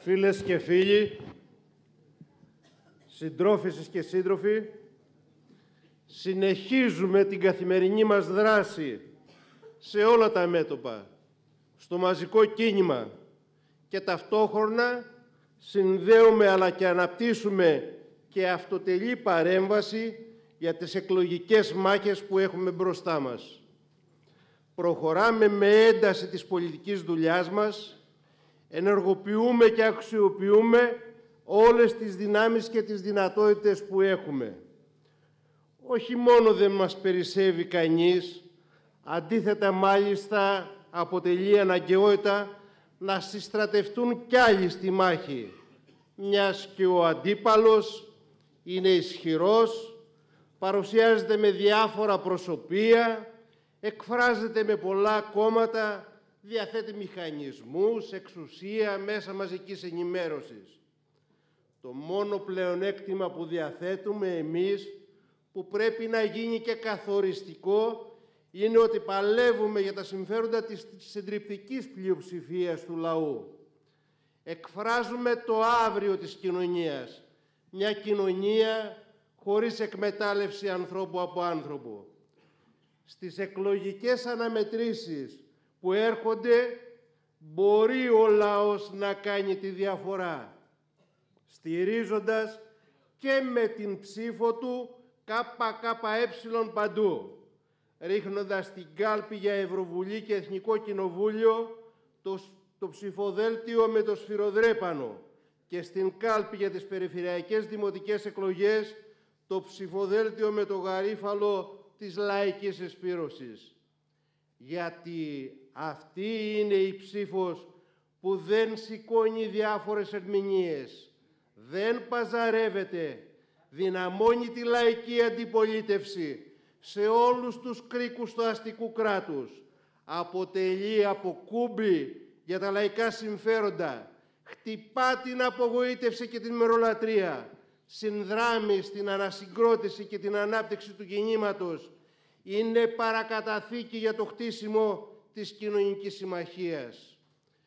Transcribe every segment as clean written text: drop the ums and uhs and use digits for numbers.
Φίλες και φίλοι, συντρόφισσες και σύντροφοι, συνεχίζουμε την καθημερινή μας δράση σε όλα τα μέτωπα, στο μαζικό κίνημα και ταυτόχρονα συνδέουμε αλλά και αναπτύσσουμε και αυτοτελή παρέμβαση για τις εκλογικές μάχες που έχουμε μπροστά μας. Προχωράμε με ένταση της πολιτικής δουλειάς μας, ενεργοποιούμε και αξιοποιούμε όλες τις δυνάμεις και τις δυνατότητες που έχουμε. Όχι μόνο δεν μας περισσεύει κανείς, αντίθετα μάλιστα αποτελεί αναγκαιότητα να συστρατευτούν κι άλλοι στη μάχη, μιας και ο αντίπαλος είναι ισχυρός, παρουσιάζεται με διάφορα προσωπία, εκφράζεται με πολλά κόμματα, διαθέτει μηχανισμούς, εξουσία, μέσα μαζικής ενημέρωσης. Το μόνο πλεονέκτημα που διαθέτουμε εμείς, που πρέπει να γίνει και καθοριστικό, είναι ότι παλεύουμε για τα συμφέροντα της συντριπτικής πλειοψηφίας του λαού. Εκφράζουμε το αύριο της κοινωνίας, μια κοινωνία χωρίς εκμετάλλευση ανθρώπου από άνθρωπο. Στις εκλογικές αναμετρήσεις που έρχονται, μπορεί ο λαός να κάνει τη διαφορά, στηρίζοντας και με την ψήφο του ΚΚΕ ρίχνοντας την κάλπη για Ευρωβουλή και Εθνικό Κοινοβούλιο το ψηφοδέλτιο με το σφυροδρέπανο και στην κάλπη για τις περιφερειακές δημοτικές εκλογές το ψηφοδέλτιο με το γαρίφαλο της λαϊκής εσπήρωσης. Γιατί αυτή είναι η ψήφος που δεν σηκώνει διάφορες ερμηνείες, δεν παζαρεύεται, δυναμώνει τη λαϊκή αντιπολίτευση σε όλους τους κρίκους του αστικού κράτους, αποτελεί αποκούμπι για τα λαϊκά συμφέροντα, χτυπά την απογοήτευση και την μερολατρεία, συνδράμει στην ανασυγκρότηση και την ανάπτυξη του κινήματος, είναι παρακαταθήκη για το χτίσιμο της κοινωνικής συμμαχίας.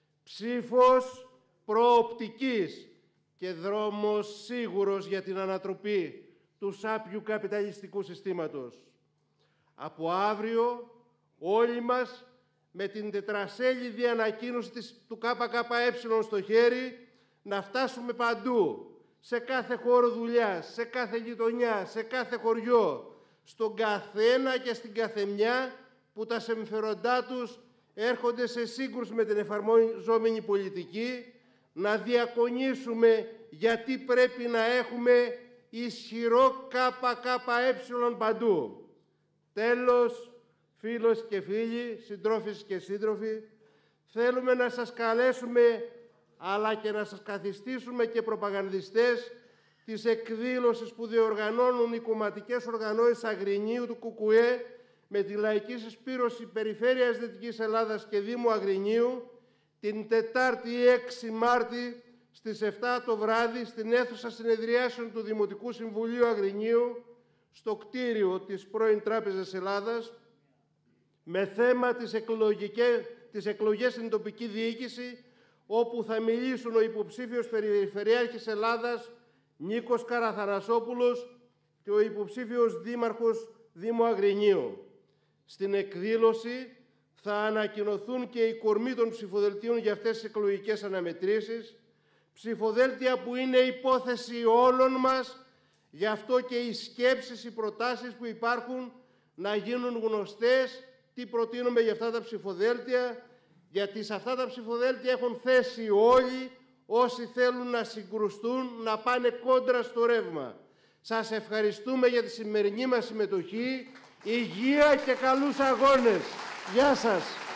Ψήφος προοπτικής και δρόμος σίγουρος για την ανατροπή του σάπιου καπιταλιστικού συστήματος. Από αύριο όλοι μας με την τετρασέλιδη ανακοίνωση του ΚΚΕ στο χέρι να φτάσουμε παντού, σε κάθε χώρο δουλειάς, σε κάθε γειτονιά, σε κάθε χωριό, στον καθένα και στην καθεμιά που τα συμφέροντά τους έρχονται σε σύγκρουση με την εφαρμοζόμενη πολιτική, να διακονήσουμε γιατί πρέπει να έχουμε ισχυρό ΚΚΕ παντού. Τέλος, φίλοι και φίλοι, συντρόφισσες και σύντροφοι, θέλουμε να σας καλέσουμε αλλά και να σας καθιστήσουμε και προπαγανδιστές της εκδήλωσης που διοργανώνουν οι κομματικές οργανώσεις Αγρινίου του ΚΚΕ με τη λαϊκή συσπήρωση Περιφέρειας Δυτικής Ελλάδας και Δήμου Αγρινίου την Τετάρτη 6 Μάρτη στις 7 το βράδυ στην αίθουσα συνεδριάσεων του Δημοτικού Συμβουλίου Αγρινίου στο κτίριο της πρώην Τράπεζας Ελλάδας με θέμα τις εκλογές στην τοπική διοίκηση, όπου θα μιλήσουν ο υποψήφιος Περιφερειάρχης Ελλάδας Νίκος Καραθανασόπουλος και ο υποψήφιος Δήμαρχος Δήμου Αγρινίου. Στην εκδήλωση θα ανακοινωθούν και οι κορμοί των ψηφοδελτίων για αυτές τις εκλογικές αναμετρήσεις, ψηφοδέλτια που είναι υπόθεση όλων μας, γι' αυτό και οι σκέψεις, οι προτάσεις που υπάρχουν να γίνουν γνωστές, τι προτείνουμε για αυτά τα ψηφοδέλτια, γιατί σε αυτά τα ψηφοδέλτια έχουν θέση όλοι όσοι θέλουν να συγκρουστούν, να πάνε κόντρα στο ρεύμα. Σας ευχαριστούμε για τη σημερινή μας συμμετοχή. Υγεία και καλούς αγώνες. Γεια σας.